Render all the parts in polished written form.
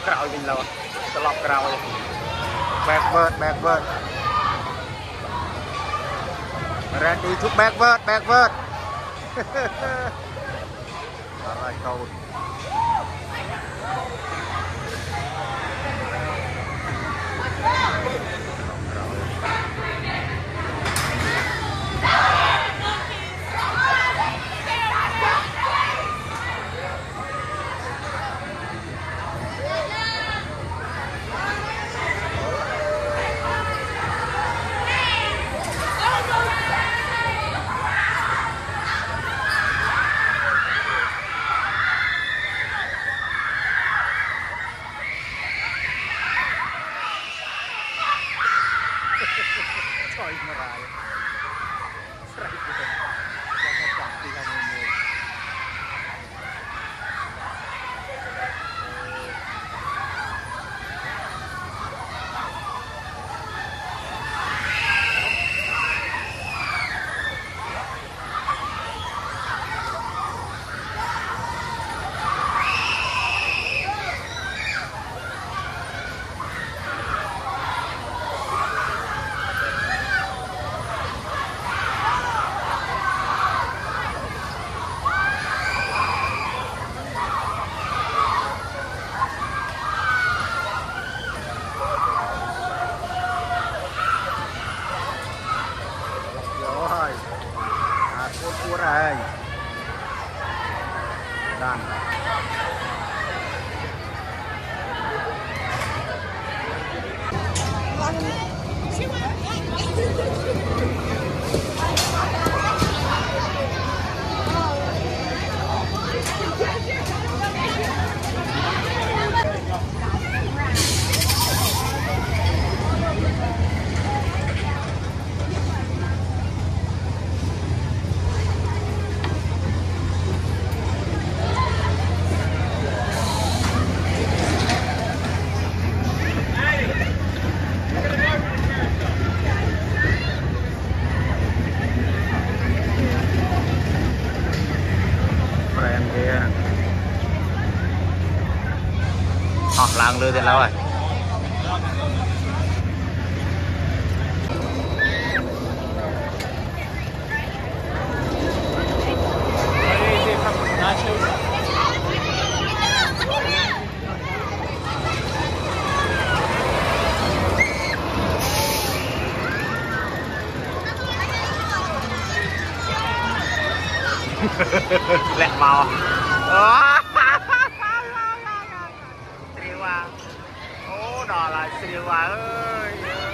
Crowd in low. The lock crowd. Backward, backward. Ready to backward, backward. Alright, cold. Thôi mà rài. Rài của mình. Cho nó chọc đi ra mọi người. Cua rồi đàn làng lừa tiền lâu rồi. Lẹ màu. Đó là siêu ơi.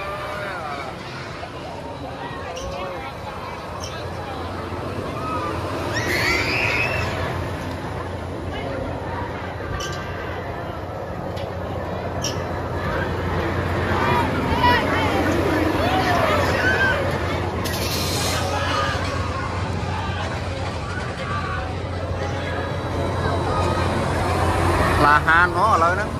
Là han nó ở nơi đó.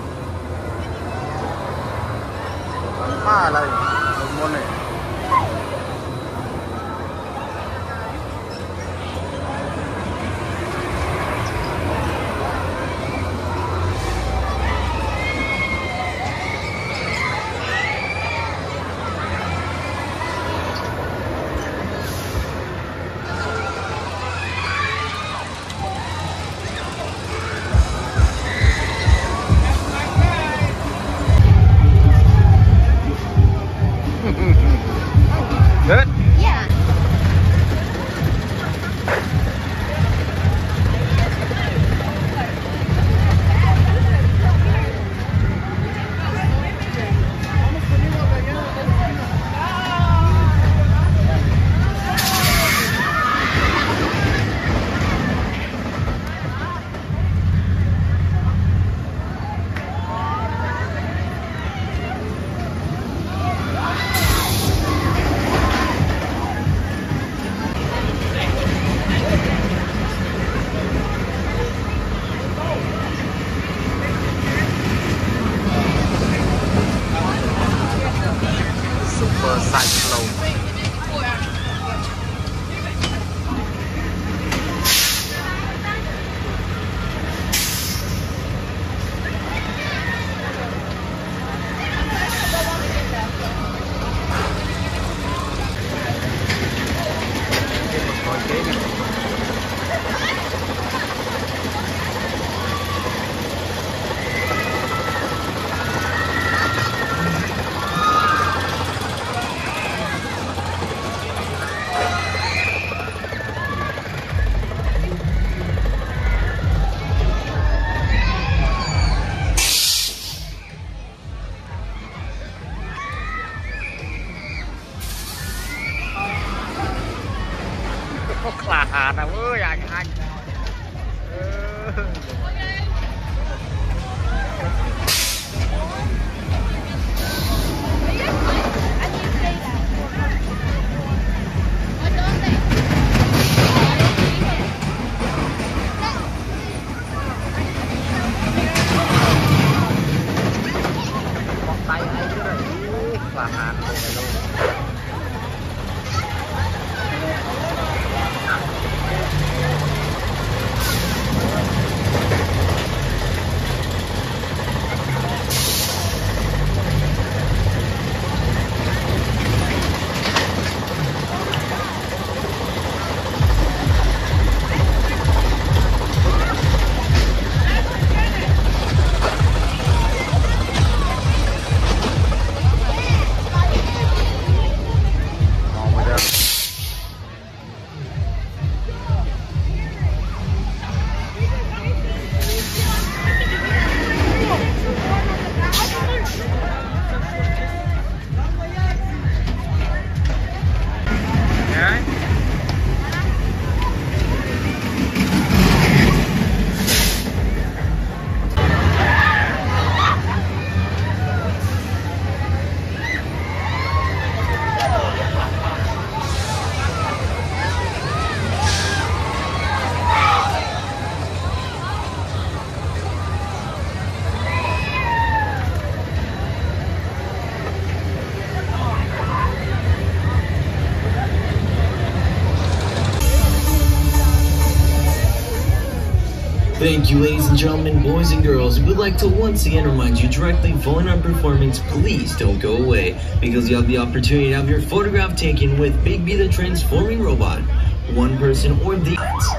Má lại môn này. Thank you, ladies and gentlemen, boys and girls. We would like to once again remind you, directly following our performance, please don't go away, because you have the opportunity to have your photograph taken with Big B the Transforming Robot, one person or the...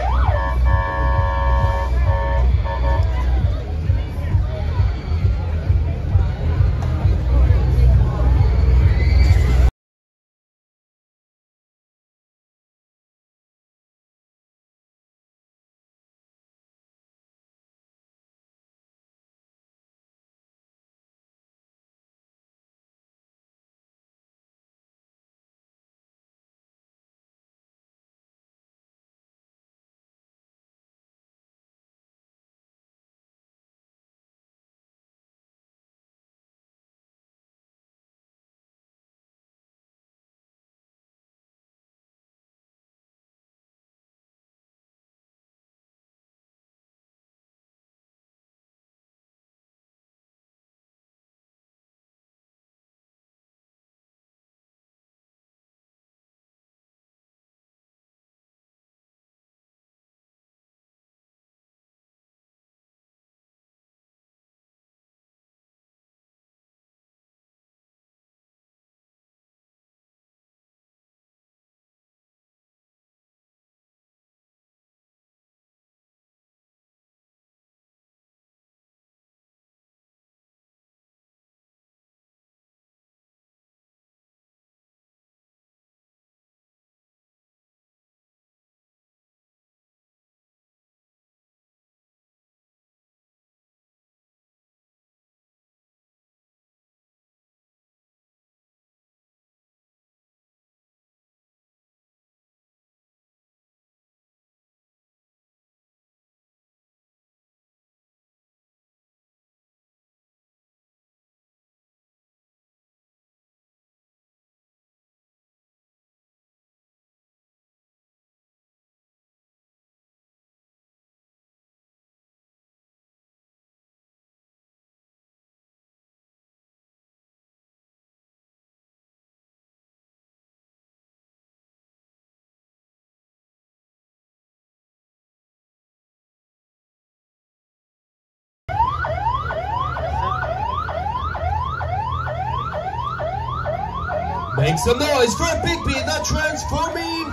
Make some noise for Big B the Transforming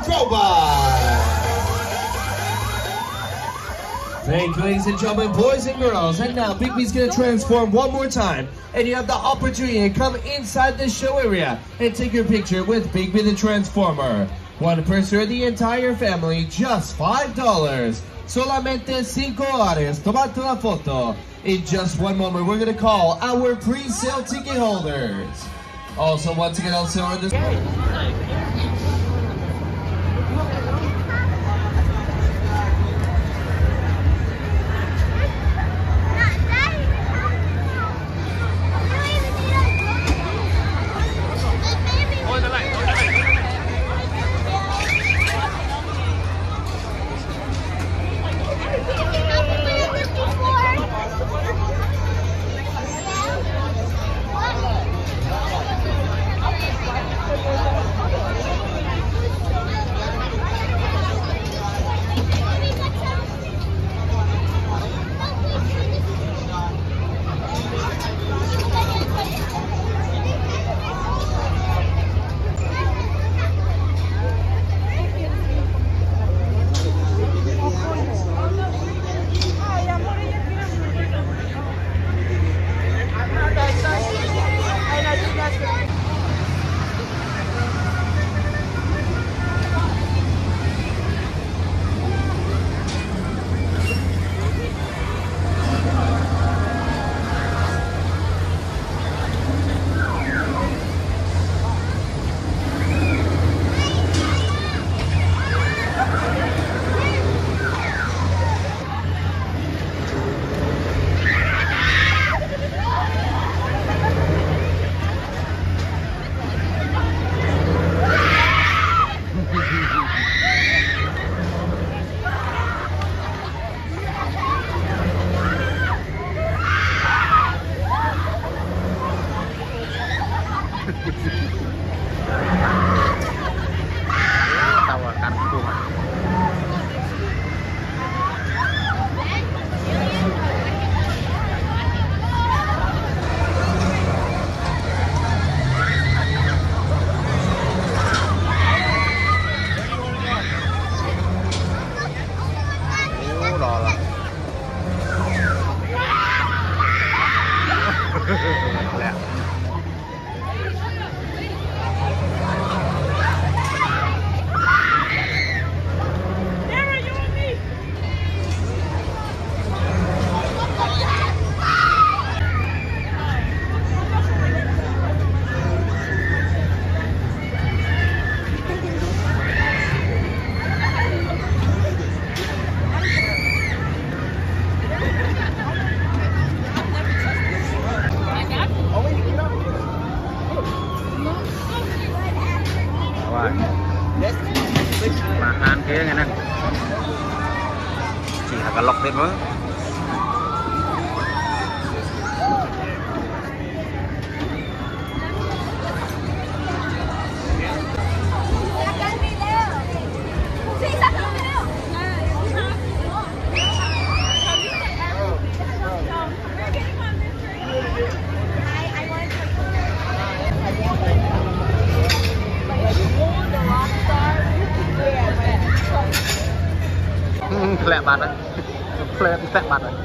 Robot! Thank you, ladies and gentlemen, boys and girls. And now Big B's gonna transform one more time. And you have the opportunity to come inside the show area and take your picture with Big B the Transformer. One person or the entire family, just $5. Solamente $5. Tomate una foto. In just one moment, we're gonna call our pre-sale ticket holders. Also, once again, also on this. lẹ. Makan kia nghe nè, chỉ là cái lọc đấy mới. Lẹ bạt đấy, lẹ bạt đấy.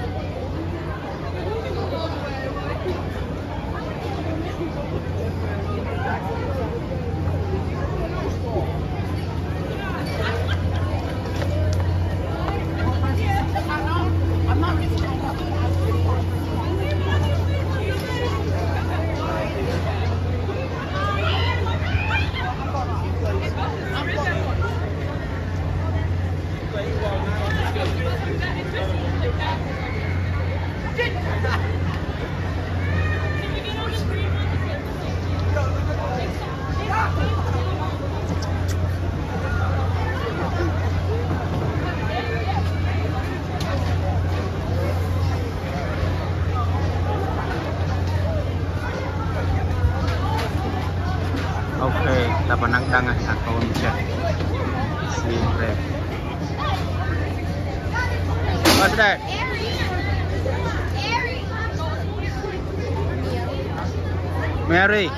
Oke, dapat nang atau cek simple. What's that? Mary.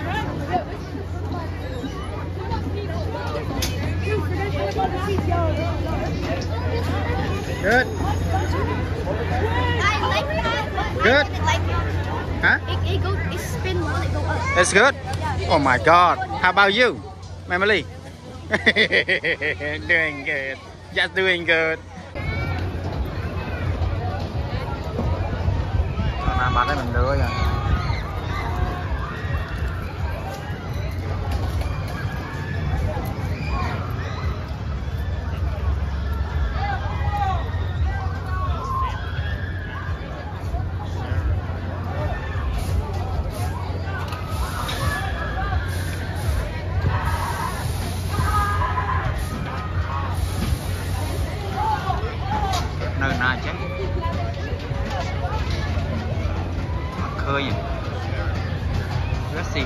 Good. Good. Huh? It spin while it go up. It's good. Oh my God. How about you, Emily? Doing good. Just doing good. Làm bạn đấy mình đưa rồi. Nơi nào chứ khơi nhỉ rất xì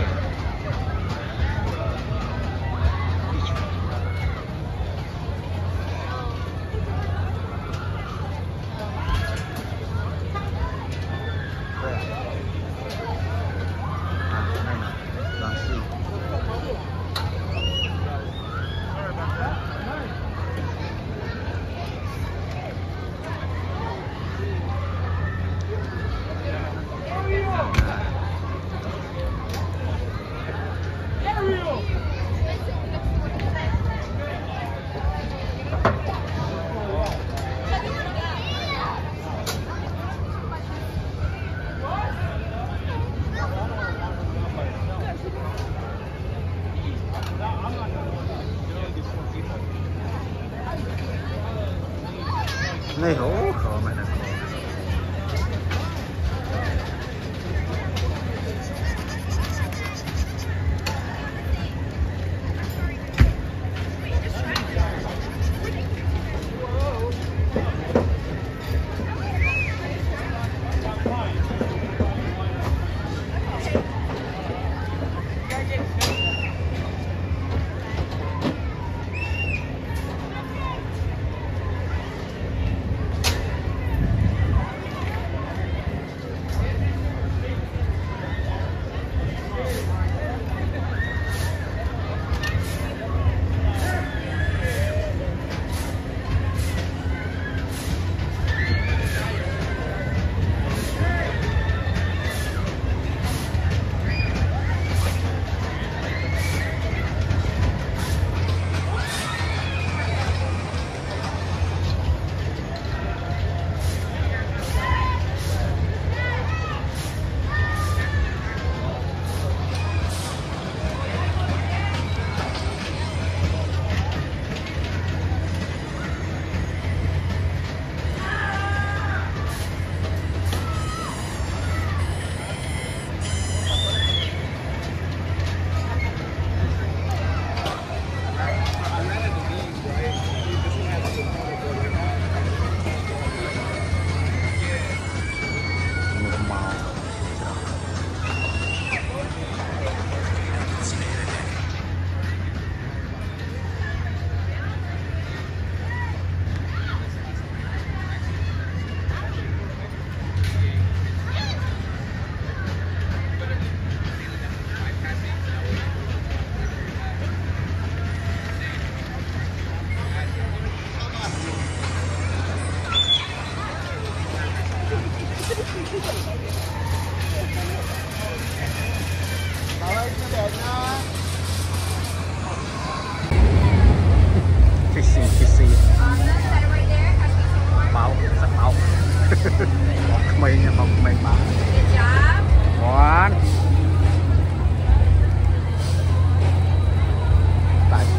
này hổ khó mày là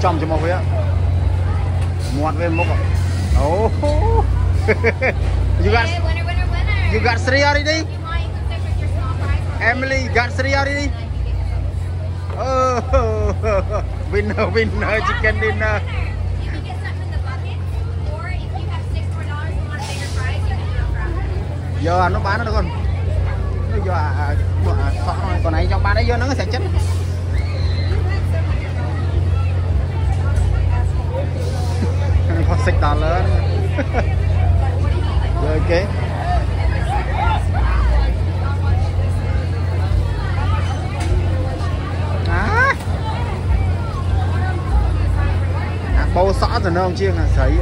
chồng cho một vậy muat với một oh you got three already Emily got three already oh winner chicken dinner giờ nó bán nó được không giờ còn này trong bán đấy giờ nó sẽ chết con xịt đòn lớn rồi ok bao xỏ rồi nó không chiêng là sấy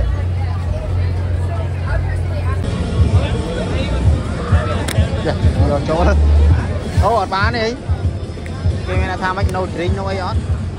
rồi chỗ đó ở bán đi cái này là tham anh nấu drink nó ấy đó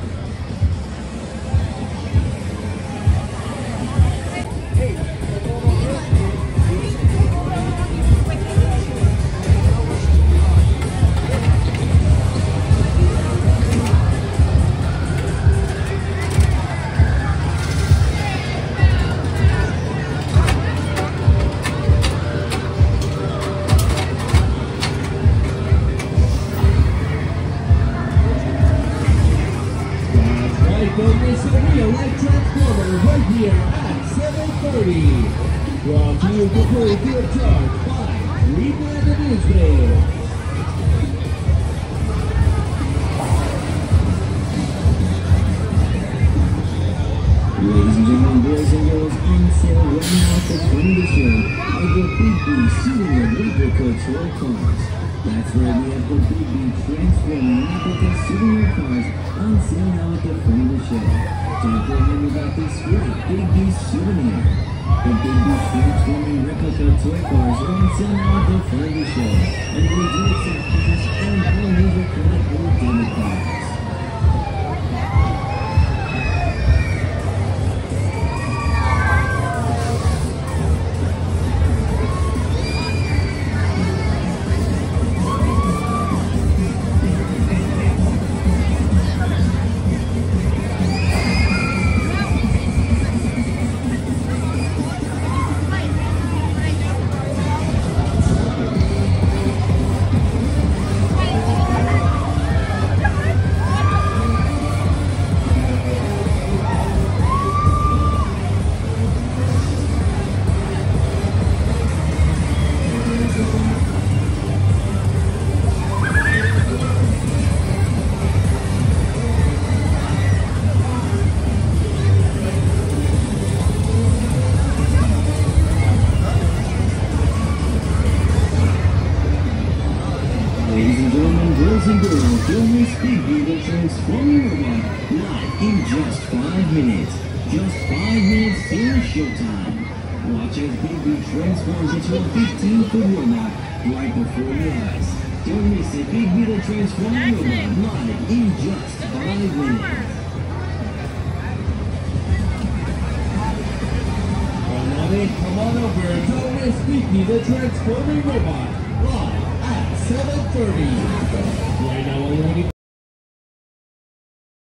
Right here at 7:30. Brought to you for free of charge by Dreamland Amusement. Ladies and gentlemen, boys and girls, on sale right now for condition of the Big B Shooting and Replica Toy Cars. That's right, we have the Big B Transform Replica Shooting Cars on sale now at the front of the show. Don't remember about this great Big B souvenir. The Big B Transforming Replica Toy Cars are on sale now at the front of the show. And we do accept purchase and all major credit or debit cards. Boys and girls, don't miss Big B the Transforming Robot live in just 5 minutes. Just 5 minutes till showtime. Watch as Big B transforms into a 15-foot robot right before your eyes. Don't miss it, Big B the Transforming Robot live in just 5 minutes. Come on in, come on over. Don't miss Big B the Transforming Robot live at 7:30. Right now, only